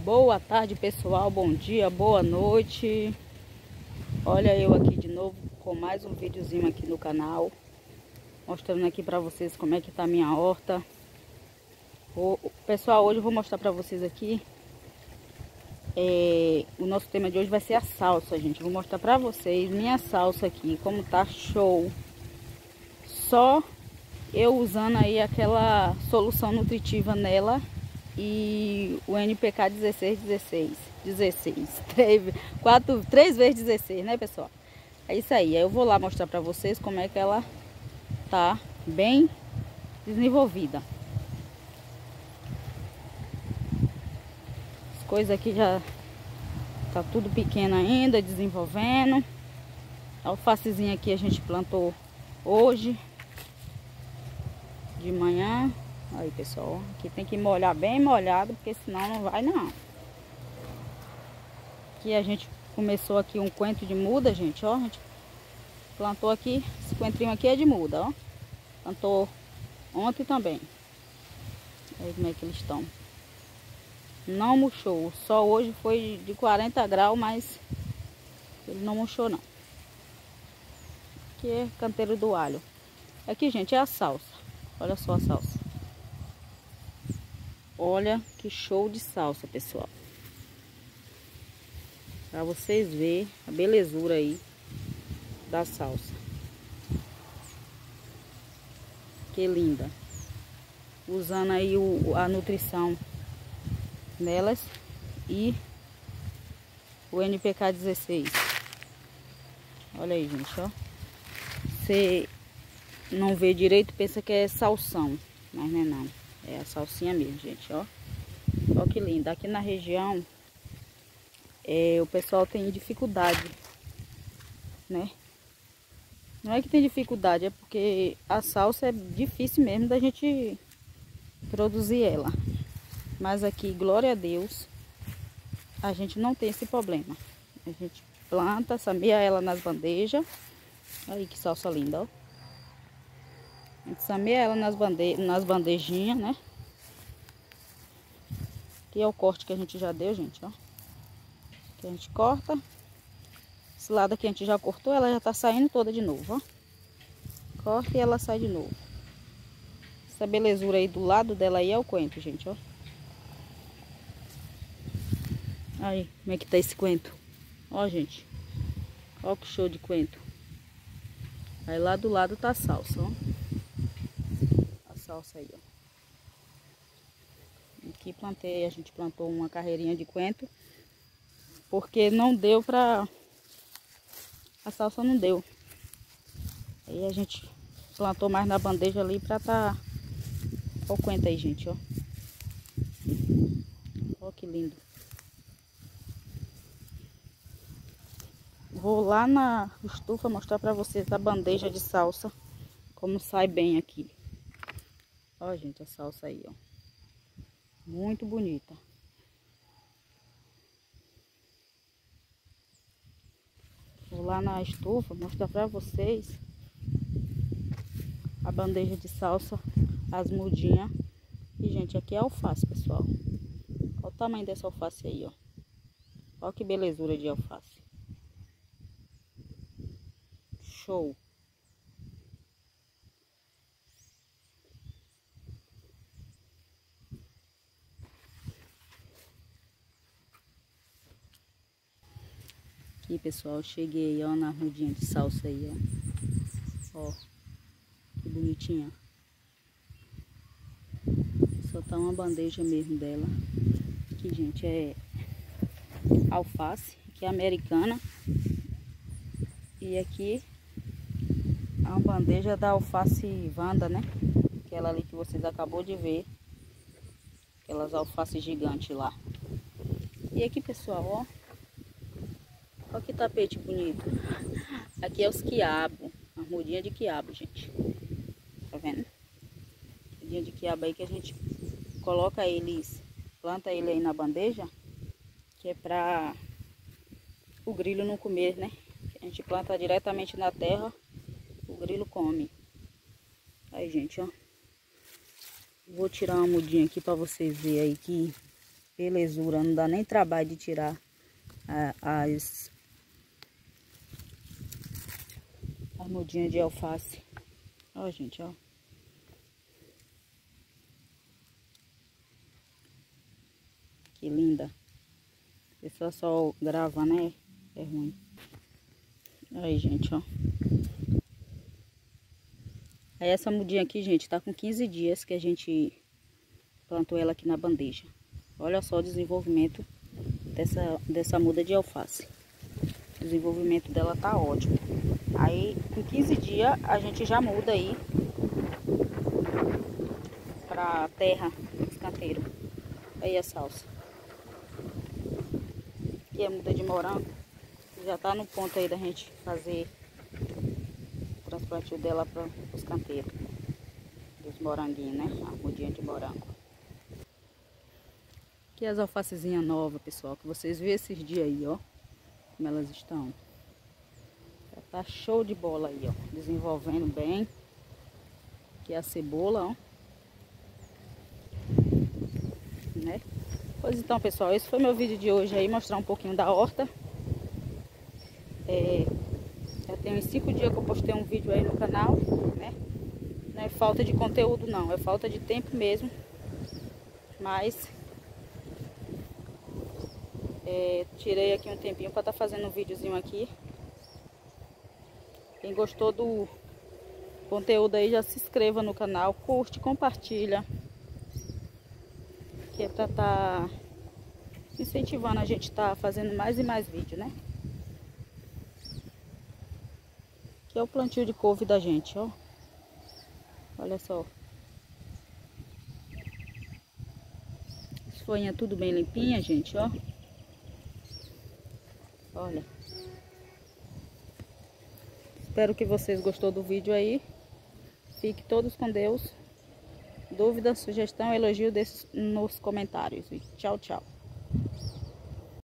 Boa tarde, pessoal, bom dia, boa noite. Olha eu aqui de novo com mais um videozinho aqui no canal, mostrando aqui pra vocês como é que tá a minha horta. Pessoal, hoje eu vou mostrar pra vocês aqui, o nosso tema de hoje vai ser a salsa, gente. Vou mostrar pra vocês minha salsa aqui, como tá show. Só eu usando aí aquela solução nutritiva nela e o NPK 16, 3 vezes 16, né, pessoal? É isso aí. Aí eu vou lá mostrar pra vocês como é que ela tá bem desenvolvida. As coisas aqui já tá tudo pequeno ainda, desenvolvendo. A alfacezinha aqui a gente plantou hoje de manhã. Aí, pessoal, aqui tem que molhar bem molhado, porque senão não vai não. Aqui a gente começou aqui um coentro de muda, gente, ó. A gente plantou aqui, esse coentrinho aqui é de muda, ó. Plantou ontem também. Aí como é que eles estão. Não murchou. O sol hoje foi de 40 graus, mas ele não murchou não. Aqui é canteiro do alho. Aqui, gente, é a salsa. Olha só a salsa. Olha que show de salsa, pessoal. Pra vocês verem a belezura aí da salsa. Que linda. Usando aí a nutrição nelas e o NPK 16. Olha aí, gente, ó. Você não vê direito, pensa que é salsão, mas não é não. É a salsinha mesmo, gente, ó. Ó que linda. Aqui na região, o pessoal tem dificuldade, né? Não é que tem dificuldade, é porque a salsa é difícil mesmo da gente produzir ela. Mas aqui, glória a Deus, a gente não tem esse problema. A gente planta, semeia ela nas bandejas. Aí que salsa linda, ó. A gente semeia ela nas bandejinhas, né? Aqui é o corte que a gente já deu, gente, ó. Aqui a gente corta. Esse lado aqui a gente já cortou, ela já tá saindo toda de novo, ó. Corta e ela sai de novo. Essa belezura aí do lado dela aí é o coentro, gente, ó. Aí, como é que tá esse coentro? Ó, gente. Ó que show de coentro. Aí lá do lado tá a salsa, ó. A salsa aí, ó. Aqui a gente plantou uma carreirinha de coentro, porque não deu pra... A salsa não deu. Aí a gente plantou mais na bandeja ali pra tá... Ó o coentro aí, gente, ó. Ó que lindo. Vou lá na estufa mostrar pra vocês a bandeja de salsa, como sai bem aqui. Ó, gente, a salsa aí, ó. Muito bonita. Vou lá na estufa mostrar pra vocês a bandeja de salsa, as mudinhas. E, gente, aqui é alface, pessoal. Olha o tamanho dessa alface aí, ó. Olha que belezura de alface. Show. Aqui, pessoal, cheguei, ó, na mudinha de salsa aí, ó. Ó, que bonitinha. Só tá uma bandeja mesmo dela. Aqui, gente, é alface, que é americana. E aqui é uma bandeja da alface Wanda, né? Aquela ali que vocês acabou de ver. Aquelas alfaces gigantes lá. E aqui, pessoal, ó. Olha que tapete bonito. Aqui é os quiabos. A mudinha de quiabo, gente. Tá vendo? Mudinha de quiabo aí que a gente coloca eles, planta ele aí na bandeja, que é pra o grilo não comer, né? A gente planta diretamente na terra, o grilo come. Aí, gente, ó. Vou tirar uma mudinha aqui pra vocês verem aí que belezura, não dá nem trabalho de tirar as mudinhas de alface. Ó, gente, ó. Que linda. A pessoa só grava, né? É ruim. Aí, gente, ó. Aí essa mudinha aqui, gente, tá com 15 dias que a gente plantou ela aqui na bandeja. Olha só o desenvolvimento dessa muda de alface. O desenvolvimento dela tá ótimo. Aí, com 15 dias, a gente já muda aí pra terra, escanteiro. Aí a salsa. Aqui é muda de morango. Já tá no ponto aí da gente fazer o transplantio dela para os canteiros. Dos moranguinhos, né? A mudinha de morango. Aqui as alfacezinhas novas, pessoal, que vocês viram esses dias aí, ó. Como elas estão. Já tá show de bola aí, ó. Desenvolvendo bem. Aqui a cebola, ó. Né? Pois então, pessoal, esse foi meu vídeo de hoje aí, mostrar um pouquinho da horta. Já tem uns 5 dias que eu postei um vídeo aí no canal, né? Não é falta de conteúdo não, é falta de tempo mesmo. Mas tirei aqui um tempinho para estar fazendo um videozinho aqui. Quem gostou do conteúdo aí, já se inscreva no canal, curte, compartilha. Que é para estar incentivando a gente fazendo mais e mais vídeos, né? Que é o plantio de couve da gente, ó. Olha só. As folhinhas tudo bem limpinha, gente, ó. Olha. Espero que vocês gostou do vídeo aí. Fiquem todos com Deus. Dúvida, sugestão, elogio nos comentários. E tchau, tchau.